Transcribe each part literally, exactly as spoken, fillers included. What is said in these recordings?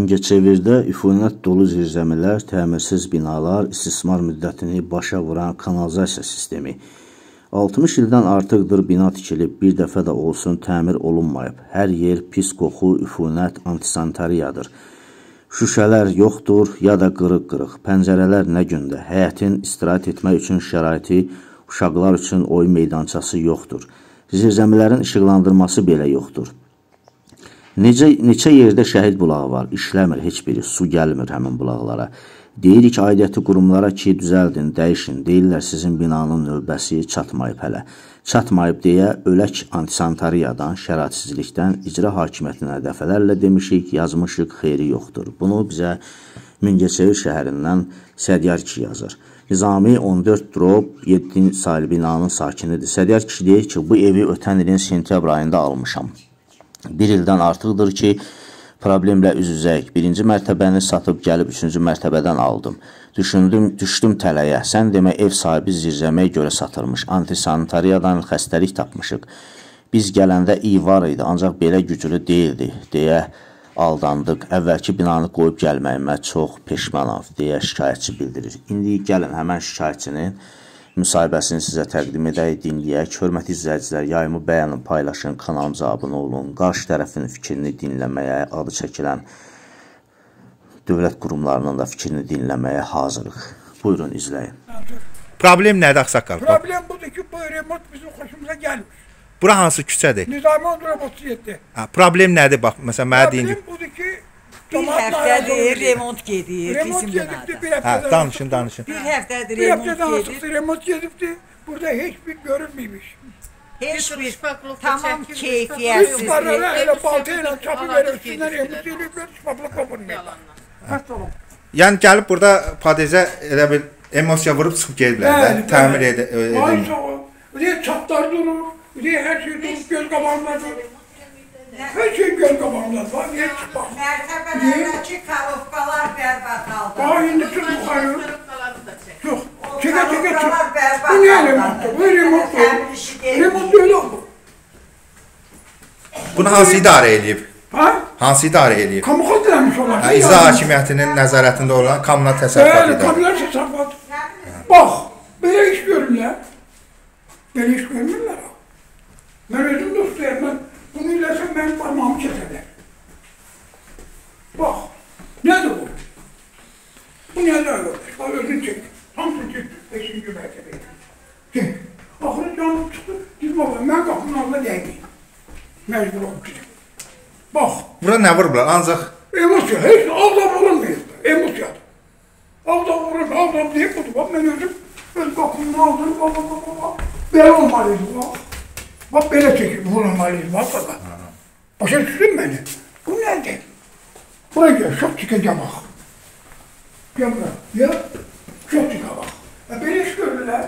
Mingəçevirdə üfunət dolu zirzəmilər, təmirsiz binalar, istismar müddətini başa vuran kanalizasiya sistemi. altmış ildən artıqdır bina tikilib, bir dəfə də olsun təmir olunmayıb. Hər yer pis qoxu, üfunət, antisanitariyadır. Şüşələr yoxdur, ya da qırıq-qırıq. Pəncərələr nə gündə. Həyətin istirahət etmək üçün şəraiti, uşaqlar üçün oyun meydançası yoxdur. Zirzəmilərin işıqlandırması belə yoxdur. Necə, neçə yerdə şəhid bulağı var, işləmir heç biri, su gəlmir həmin bulaqlara. Deyirik aidiyyəti qurumlara ki, düzəldin, dəyişin, deyirlər sizin binanın növbəsi çatmayıb hələ. Çatmayıb deyə ölək antisanitariyadan, şəraitsizlikdən icra hakimiyyətinə dəfələrlə demişik, yazmışıq, xeyri yoxdur. Bunu bizə Mingəçevir şəhərindən Sədiyar kişi yazır. Nizami on dörd drop yeddi saylı binanın sakinidir. Sədiyar kişi deyir ki, bu evi ötən ilin sentyabr ayında almışam. Bir ildən artıqdır ki, problemlə üz-üzəyik. Birinci mərtəbəni satıb gəlib üçüncü mərtəbədən aldım. Düşündüm, düşdüm tələyə. Sən demə ev sahibi zirzəməyə görə satırmış. Antisanitariyadan xəstəlik tapmışıq. Biz gələndə iyi var idi, ancaq belə güclü deyildi, deyə aldandıq. Əvvəlki binanı qoyub gəlməyimə çox peşmanam, deyə şikayətçi bildirir. İndi gəlin həmən şikayətçinin müsahibəsini sizə təqdim edək, dinləyək. Hörmətli izləyicilər, yayımı bəyənin, paylaşın, kanalımıza abunə olun. Qarşı tərəfin fikrini dinləməyə, adı çəkilən dövlət qurumlarının da fikrini dinləməyə hazırıq. Buyurun, izləyin. Problem nədir, Ağsaqqal? Problem budur ki, bu remont bizim xoşumuza gəlmir. Bura hansı küçədir? Nizami on dörd otuz yeddi. Problem nədir, bax, məsələn, mənə deyin. Problem budur ki, bir həftədir remont gedir. Remont gedibdir, bir həftədən. Hə, danışın, danışın. Bir həftədir bir remont həftədən gedir. artıqdır remont gedibdir. Burada heç bir görünməymiş. Heç bir, tamam Biz keyfiyyətsizlik. parlara elə balta ilə çapı verir, üstündən remont ediblər, şpaplı qopurmuyorlar. Həst olun. Yəni gəlib burada padezə elə bir emosiya vurub çıxıb gediblər də, təmir edin. Ay soğuk, buraya çatlar durur, buraya her şey durur, göz qabağında durur. Her şey göz qabağında var, niye çıkmaz? Mərtəbələrdəki kalovkalar bərbad halda. Daha indi çık yukarı. Yok, çeke çeke çık. Kalovkalar bərbad Bu niye halda. remonttu? Bu remonttu. Təmir işi deyil. Remont öyle oldu. Bunu hansı idarə edib? Ha? Hansı idarə edib? Kamu kaldırmış olan. Hə, İcra hakimiyyətinin nəzarətində olan kommunal təsərrüfat Bəli, idarə. kommunal təsərrüfat. Bak, böyle iş görürlər. Böyle iş görmürlər. Ben özüm dostuyum, ben bunu iləsəm benim parmağımı keserler. Bak, nedir bu? Bu nedir öyle? Bak özünü çek. Hamsını çek. Beşinci mertebe. Çek. Ahırı canım çıktı. Gidip bakalım, ben kapının altında değmeyim. Mecbur olmuş. Bak. Bura nə vurublar? Ancaq Emosya, hiç ağda vurulmuyor. Emosya. Ağda vurulmuyor, ağda deyip budur. Bak ben özüm, öz kapının altını, bak bak bak bak. Böyle olmalıydı bak. Bak böyle çekip vurulmalıydı bak bak. Başa düştün beni. Bu nerede? Buraya gel, şok çıkacağım bak. Gel buraya, ya. Şok çıkacağım bak. Ya böyle iş gördüler.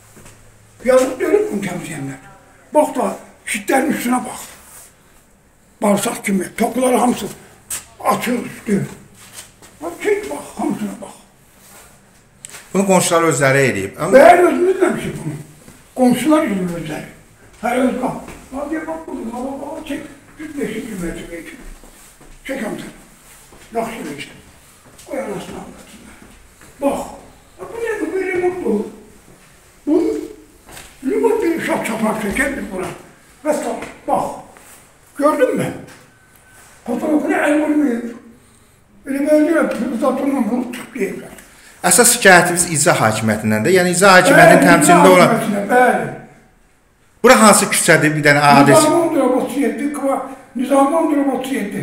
Yazık dönüp bunu temizleyenler. Bak da şitlerin üstüne bak. Bağırsak kimi, tokuları hamısı açıq üstü. Bak çek bak, hamısına bak. bunu qonşular özləri edib. Bəli, özümüz demişik bunu. Komşular yüzü özləri. Hər öz qap. Bak gel bak bunu, baba baba çek. yüz beşinci metreye çek. Çek hamısını. Yaxşı işte. Koy anasını anlatsınlar. Bak. Bu nedir, bu remont bu. Bu, remont bir şap çapar çeker biz buna. Mesela bak. Gördün mü? Fotoğrafını el vurmuyor. Öyle böyle uzatılma bunu tıklayırlar. Əsas şikayətimiz icra hakimiyyətindən də, yəni icra hakimiyyətinin təmsilində olan. Bəli. Bura hansı küçədir, bir dənə adres? Nizami on dörd otuz yeddi, Nizami on dörd otuz yeddi.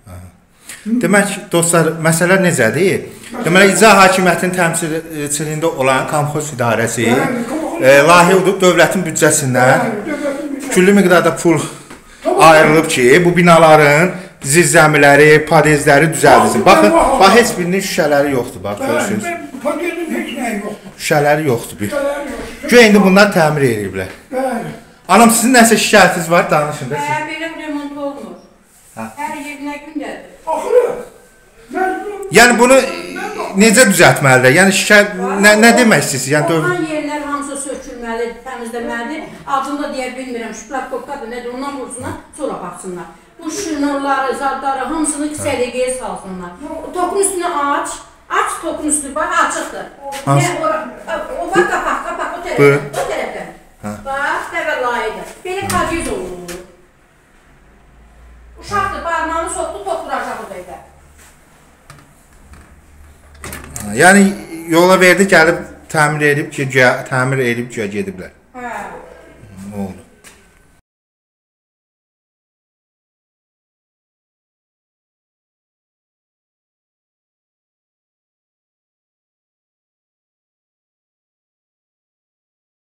Demək, dostlar, məsələ necədir? Deməli, icra hakimiyyətinin təmsilçiliyində olan Komxoz idarəsi e, layihə udub dövlətin büdcəsindən küllü miqdarda pul ayrılıb ki, bu binaların zirzəmiləri, padezləri düzəldilsin. Baxın, bax, heç birinin şüşələri yoxdur, bax, görürsünüz. Padezin heç nəyi yoxdur. Şüşələri yoxdur bir. Güya indi bunlar təmir ediblər. Bəli. Anam, sizin nəsə şikayətiniz var, danışın da siz. Hə, belə remont olmur. Hər yerinə gündədir. Axırı, məcbur. Yəni bunu necə düzəltməlidir? Yəni şikayət, nə, nə demək istəyirsiniz? Yəni döv... Olan yerlər hamısı sökülməli, təmizləməlidir. Adını da deyə bilmirəm, şüplak kopkadır, nədir, ondan vursunlar, sonra baxsınlar. bu şunurları, zadları hamısını səliqəyə salsınlar. Tokun üstünü aç, aç tokun üstünü, bax açıqdır. Hansı? O bax qapak, qapak o tərəfdən, o tərəfdən. Bax, dəvə layıdır. Belə qaciz olur. Uşaqdır, barmağını soxdu, tok vuracaq o dəqiqə. Yəni yola verdi, gəlib təmir edib ki, təmir edib gediblər.